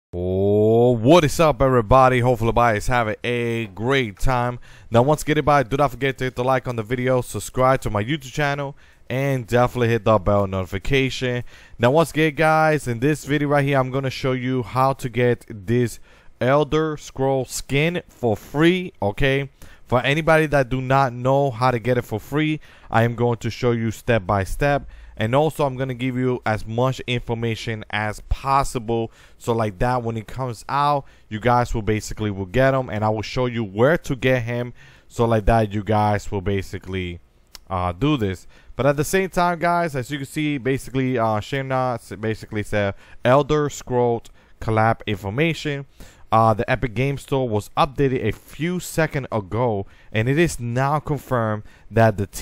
Oh, what is up, everybody? Hopefully everybody is having a great time. Now, once again, everybody, do not forget to hit the like on the video, subscribe to my YouTube channel, and definitely hit the bell notification. Now, once again, guys, in this video right here, I'm going to show you how to get this Elder Scrolls skin for free, okay? For anybody that do not know how to get it for free, I am going to show you step by step. And also, I'm going to give you as much information as possible. So like that, when it comes out, you guys will basically get him. And I will show you where to get him. So like that, you guys will basically do this. But at the same time, guys, as you can see, basically, Shayna basically said Elder Scrolls collab information. The Epic Game Store was updated a few seconds ago. And it is now confirmed that the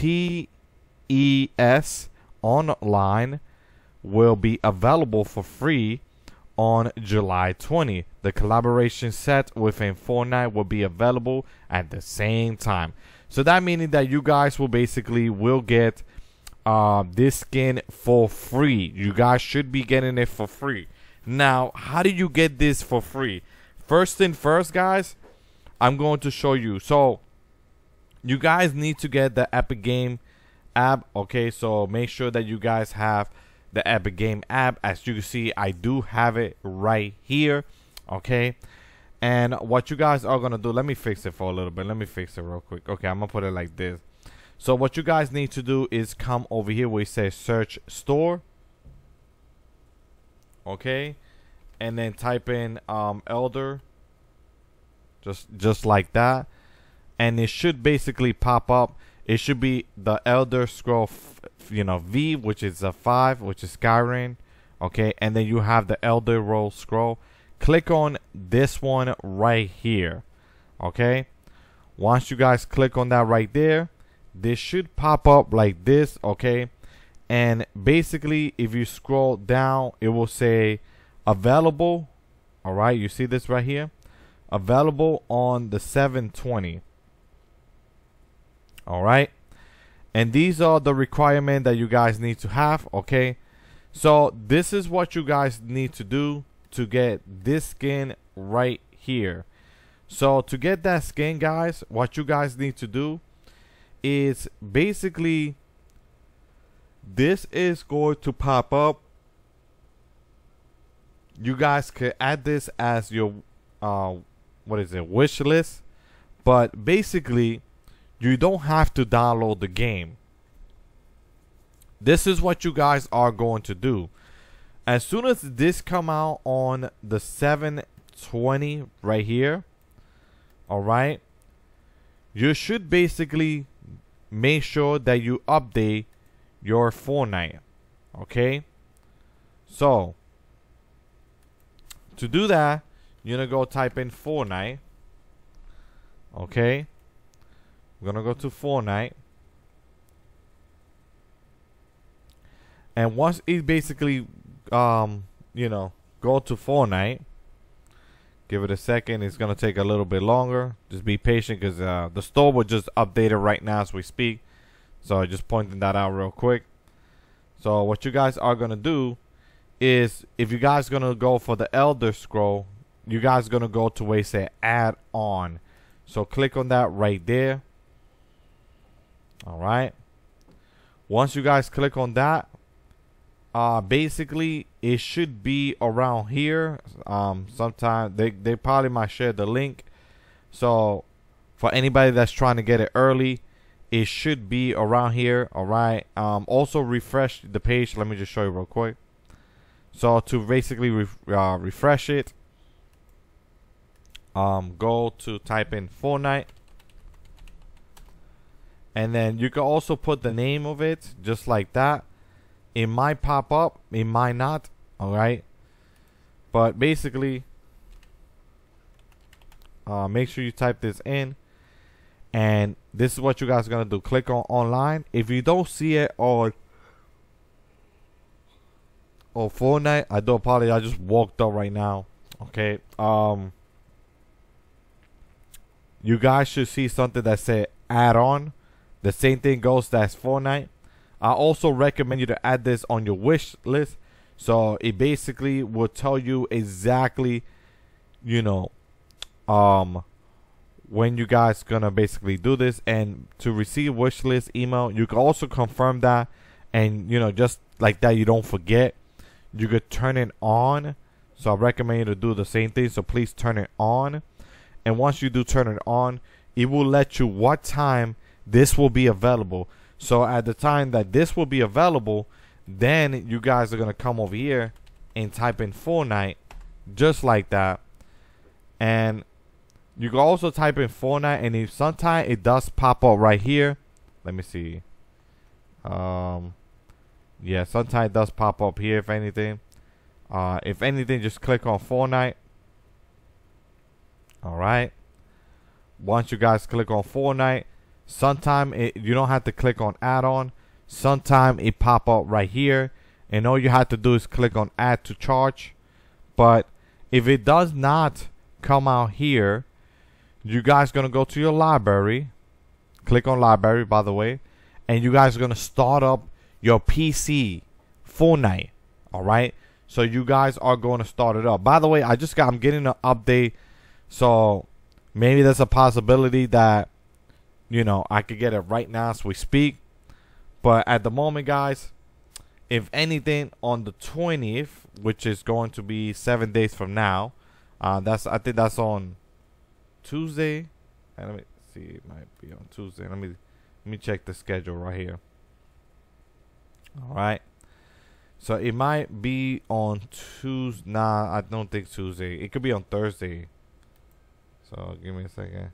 TES Online will be available for free on July 20. The collaboration set within Fortnite will be available at the same time. So that meaning that you guys will basically get this skin for free. You guys should be getting it for free. Now, how do you get this for free? First thing first, guys, I'm going to show you. So you guys need to get the Epic Game app. Okay, so make sure that you guys have the Epic Game app. As you can see, I do have it right here. Okay, and what you guys are gonna do, let me fix it for a little bit. Let me fix it real quick. Okay, I'm gonna put it like this. So what you guys need to do is come over here where it says search store. Okay, and then type in Elder, just like that, and it should basically pop up. It should be the Elder Scroll, V, which is a 5, which is Skyrim. Okay, and then you have the Elder Scroll. Click on this one right here. Okay, once you guys click on that right there, this should pop up like this. Okay, and basically, if you scroll down, it will say available. All right, you see this right here, available on the 7/20. All right, and these are the requirements that you guys need to have. Okay, so this is what you guys need to do to get this skin right here. So to get that skin, guys, what you guys need to do is basically this is going to pop up. You guys could add this as your wish list, but basically you don't have to download the game. This is what you guys are going to do. As soon as this come out on the 7/20 right here, all right, you should basically make sure that you update your Fortnite. Okay, so to do that, you're gonna go type in Fortnite. Okay, we're gonna go to Fortnite, and once it basically go to Fortnite, give it a second. It's gonna take a little bit longer. Just be patient, because the store will just update it right now as we speak. So just pointing that out real quick. So what you guys are gonna do is, if you guys gonna go for the Elder Scroll, you guys gonna go to where it say add on. So click on that right there. All right, once you guys click on that, basically it should be around here. Sometime they probably might share the link. So for anybody that's trying to get it early, it should be around here. All right, also refresh the page. Let me just show you real quick. So to basically refresh it, go to type in Fortnite. And then you can also put the name of it, just like that. It might pop up, it might not. All right, but basically, make sure you type this in, and this is what you guys are gonna do. Click on online. If you don't see it on Fortnite, I do apologize. I just walked up right now. Okay, you guys should see something that said add on. The same thing goes as Fortnite. I also recommend you to add this on your wish list. So it basically will tell you exactly you know, when you guys gonna basically do this. And to receive wish list email, you can also confirm that, and you know, just like that, you don't forget, you could turn it on. So I recommend you to do the same thing. So please turn it on, and once you do turn it on, it will let you what time this will be available. So at the time that this will be available, then you guys are gonna come over here and type in Fortnite, just like that. And you can also type in Fortnite, and if sometimes it does pop up right here. Let me see. Yeah, sometimes it does pop up here. If anything, just click on Fortnite. All right. Once you guys click on Fortnite, sometime you don't have to click on add-on. Sometime it pop up right here, and all you have to do is click on add to charge. But if it does not come out here, you guys gonna go to your library, click on library, by the way, and you guys are gonna start up your PC Fortnite. All right, so you guys are going to start it up. By the way, I'm getting an update, so maybe there's a possibility that, you know, I could get it right now as we speak. But at the moment, guys, if anything, on the 20th, which is going to be 7 days from now, I think that's on Tuesday. And let me see, it might be on Tuesday. Let me check the schedule right here. All right, so it might be on Tuesday. Nah, I don't think Tuesday. It could be on Thursday. So give me a second.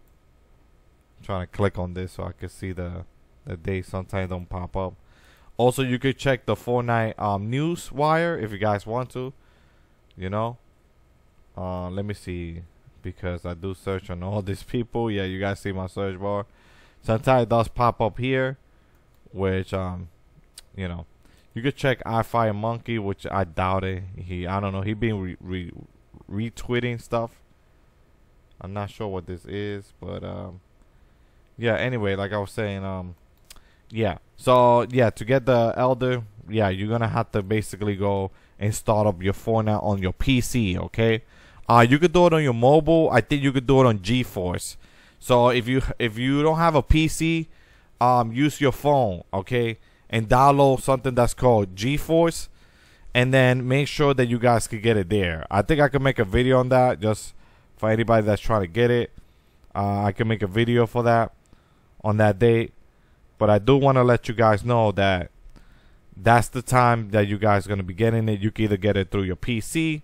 I'm trying to click on this so I can see the date. Sometimes don't pop up. Also, you could check the Fortnite news wire if you guys want to. You know, let me see, because I do search on all these people. Yeah, you guys see my search bar. Sometimes it does pop up here, which you know, you could check iFire Monkey, which I doubt it. I don't know. He been retweeting stuff. I'm not sure what this is, but yeah. Anyway, like I was saying, yeah. So yeah, to get the Elder, yeah, you're gonna have to basically go and start up your Fortnite on your PC. Okay. You could do it on your mobile. I think you could do it on GeForce. So if you don't have a PC, use your phone. Okay. And download something that's called GeForce, and then make sure that you guys can get it there. I think I can make a video on that, just for anybody that's trying to get it. I can make a video for that on that date. But I do want to let you guys know that that's the time that you guys are going to be getting it. You can either get it through your PC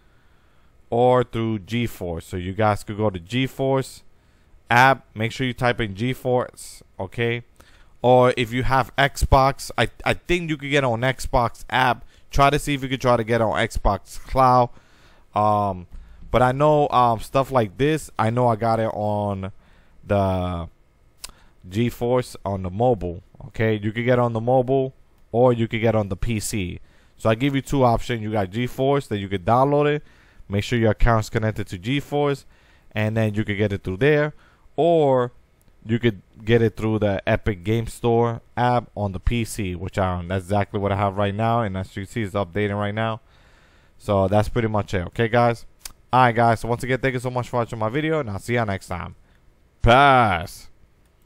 or through GeForce. So you guys could go to GeForce app. Make sure you type in GeForce, okay? Or if you have Xbox, I think you could get on Xbox app. Try to see if you could try to get on Xbox Cloud. But I know stuff like this, I know I got it on the GeForce on the mobile. Okay, you could get on the mobile, or you could get on the PC. So I give you two options. You got GeForce that you could download it. Make sure your account's connected to GeForce, and then you could get it through there. Or you could get it through the Epic Game Store app on the PC, which that's exactly what I have right now, and as you see, it's updating right now. So that's pretty much it. Okay, guys. All right, guys. So once again, thank you so much for watching my video, and I'll see you next time. Peace.